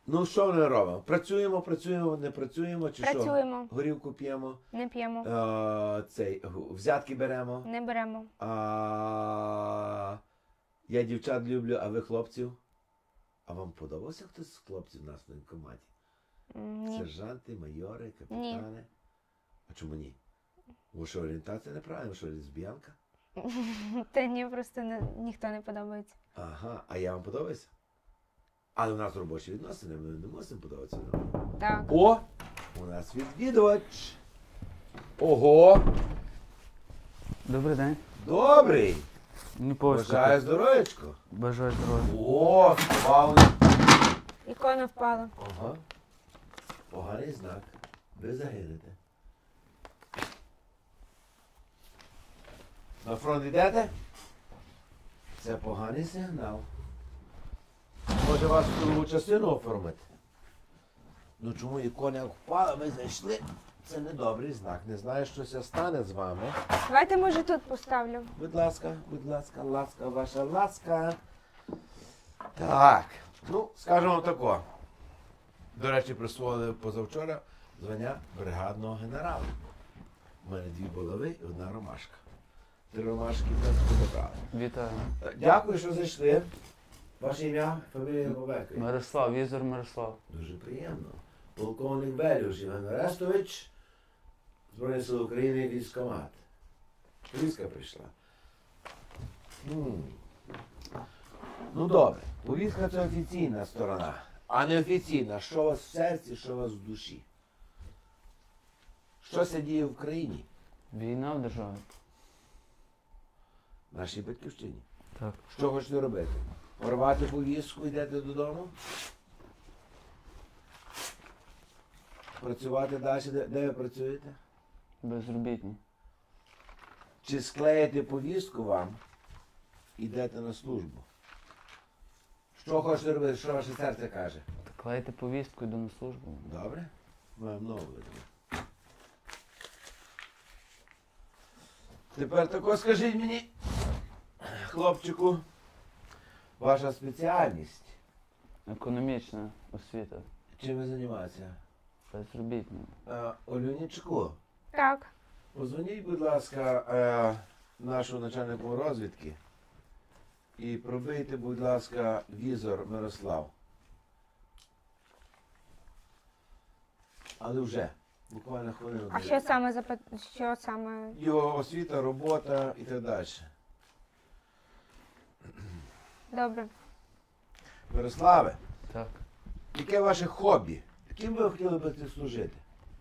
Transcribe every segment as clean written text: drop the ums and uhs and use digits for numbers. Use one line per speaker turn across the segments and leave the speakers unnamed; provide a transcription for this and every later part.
Ну, що ми робимо? Працюємо, не працюємо, чи що?
Працюємо,
Горілку п'ємо,
не п'ємо,
взятки беремо.
не беремо.
Я дівчат люблю, а ви хлопців? А вам подобався хтось з хлопців у нас в воєнкоматі?
Ні.
Сержанти, майори, капітани? А чому ні? Бо що, орієнтація неправильна, що лесбіянка?
Та ні, просто ніхто не подобається.
Ага, а я вам подобаюся? Але у нас робочі відносини, ми не мусимо подобатися.
Так.
О! У нас відвідувач! Ого!
Добрий день.
Добрий!
Не
Бажаю здоров'ячко!
Бажаю здоров'я.
О, впав!
Ікона впала.
Ага. Поганий знак. Ви загинете. На фронт йдете? Це поганий сигнал. Може вас в другу частину оформити? Ну чому ікона впала, ви зайшли? Це недобрий знак. Не знаю, що це стане з вами.
Давайте, може, тут поставлю.
Будь ласка, ласка, ваша ласка. Так. Ну, скажемо тако. До речі, присвоїли позавчора звання бригадного генерала. У мене 2 булави і 1 ромашка. 3 ромашки підібрали.
Вітаю.
Дякую, що зайшли. Ваше ім'я, фамілія Бобеки.
Мирослав, візор Мирослав.
Дуже приємно. Полковник Белюш Іван Орестович, Збройні Сили України, військкомат. Повістка прийшла. Ну добре, повістка це офіційна сторона, а не офіційна. Що у вас в серці, що у вас в душі? Що це діє в країні?
Війна в державі.
В нашій батьківщині.
Так.
Що хочете робити? Порвати повістку, йдете додому? Працювати далі? Де ви працюєте?
Безробітні.
Чи склеїте повістку вам, йдете на службу? Що хочете робити? Що ваше серце каже?
Клейте повістку, йду на службу.
Добре? Маємо нову видно. Тепер тако скажіть мені, хлопчику, ваша спеціальність.
Економічна освіта.
Чим ви займаєтеся?
Безробітні.
Олюнічку,
Так.
позвоніть, будь ласка, нашому начальнику розвідки і пробийте, будь ласка, візор Мирослав. Але вже, буквально хвилину.
А що саме що саме?
Його освіта, робота і так далі.
Добре.
Мирославе,
Так.
яке ваше хобі? Ким ви хотіли би служити?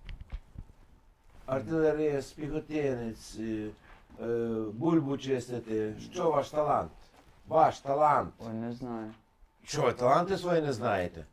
Артилерист, піхотинець, бульбу чистити. Що ваш талант? Ваш талант.
Ой, не знаю.
Що, ви таланти свої не знаєте?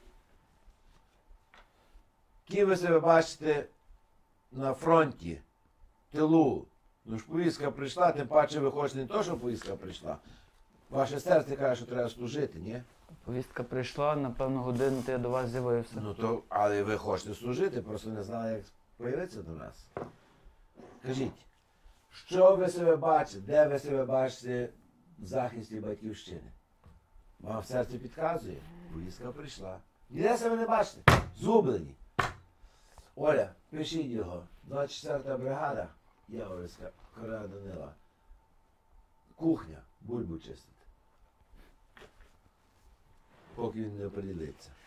Ким ви себе бачите на фронті, тилу? Ну ж повістка прийшла, тим паче ви хочете не то, що повістка прийшла. Ваше серце каже, що треба служити, ні?
Повістка прийшла, на певну годину то я до вас з'явився.
Ну то, але ви хочете служити, просто не знали, як появитися до нас. Кажіть, що ви себе бачите, де ви себе бачите в захисті батьківщини? Вам в серці підказує? Повістка прийшла. Ніде себе не бачите? Згублені. Оля, пишіть його. 24-та бригада, Яворівська, Корея Данила. Кухня, бульбу чистити. Поки він не оприділиться.